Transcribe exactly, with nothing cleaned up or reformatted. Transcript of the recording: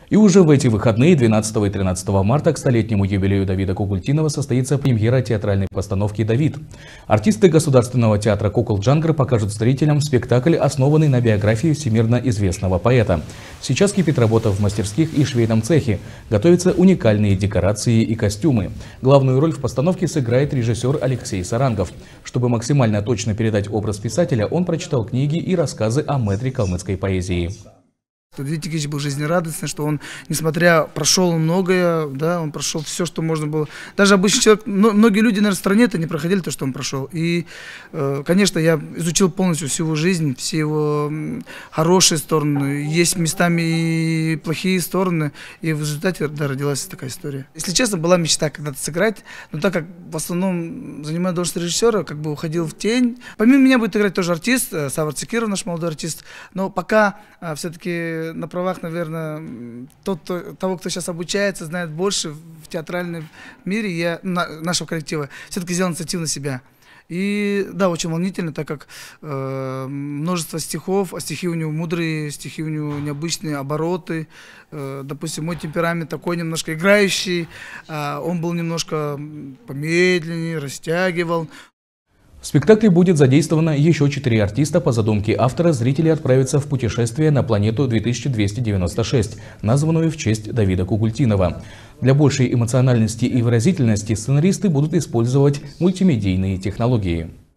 И уже в эти выходные, двенадцатого и тринадцатого марта, к столетнему юбилею Давида Кугультинова состоится премьера театральной постановки «Давид». Артисты Государственного театра «Кукол Джангар» покажут зрителям спектакль, основанный на биографии всемирно известного поэта. Сейчас кипит работа в мастерских и швейном цехе. Готовятся уникальные декорации и костюмы. Главную роль в постановке сыграет режиссер Алексей Сарангов. Чтобы максимально точно передать образ писателя, он прочитал книги и рассказы о мэтре калмыцкой поэзии. Давид Никитич был жизнерадостный, что он, несмотря, прошел многое, да, он прошел все, что можно было. Даже обычный человек, но, многие люди, наверное, в стране-то не проходили то, что он прошел. И, э, конечно, я изучил полностью всю его жизнь, все его хорошие стороны, есть местами и плохие стороны, и в результате, да, родилась такая история. Если честно, была мечта когда-то сыграть, но так как в основном занимаю должность режиссера, как бы уходил в тень. Помимо меня будет играть тоже артист, Савар Цикиров, наш молодой артист, но пока э, все-таки на правах, наверное, тот, кто, того, кто сейчас обучается, знает больше в театральном мире, я, на, нашего коллектива, все-таки взял инициативу на себя. И да, очень волнительно, так как э, множество стихов, а стихи у него мудрые, стихи у него необычные, обороты. Э, допустим, мой темперамент такой немножко играющий, э, он был немножко помедленнее, растягивал. В спектакле будет задействовано еще четыре артиста. По задумке автора зрители отправятся в путешествие на планету две тысячи двести девяносто шесть, названную в честь Давида Кугультинова. Для большей эмоциональности и выразительности сценаристы будут использовать мультимедийные технологии.